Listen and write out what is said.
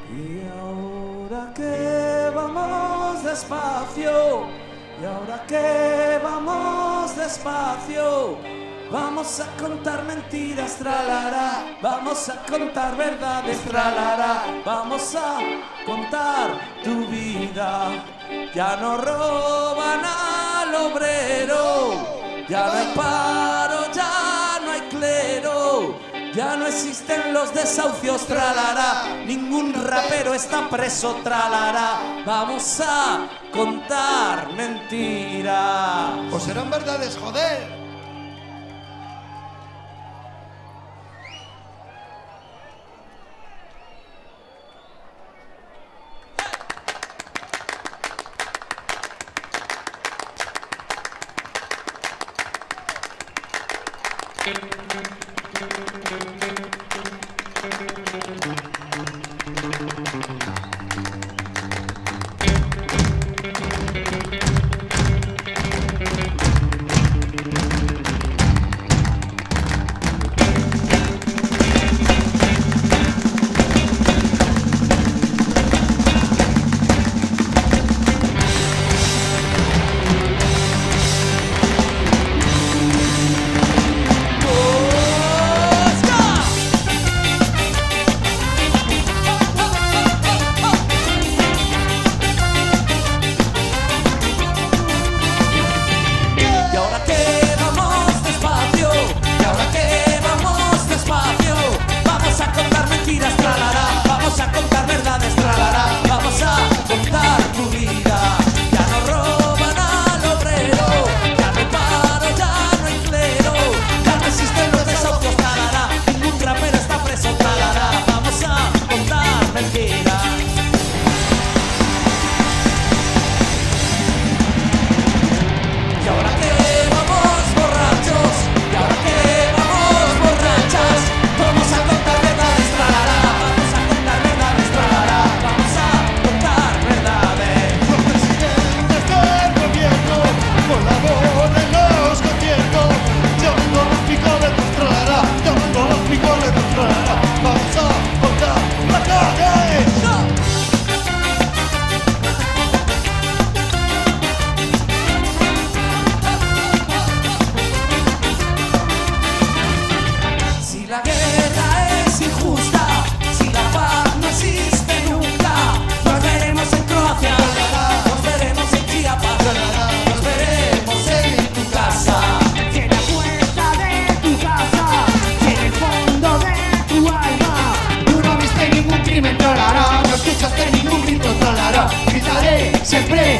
Y ahora que vamos despacio, y ahora que vamos despacio, vamos a contar mentiras, tralará, vamos a contar verdades, tralará, vamos a contar tu vida. Ya no roban al obrero, ya no hay paro, ya no hay clero, ya no existen los desahucios, tralará, ningún rapero está preso, tralará, vamos a contar mentiras. ¿O serán verdades, joder? Siempre